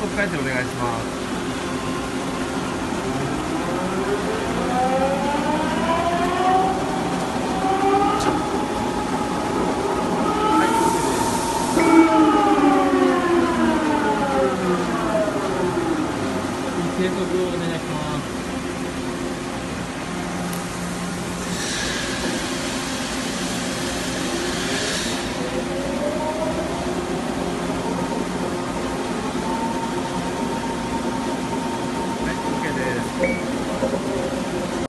速回転お願いします。 計測をお願いします。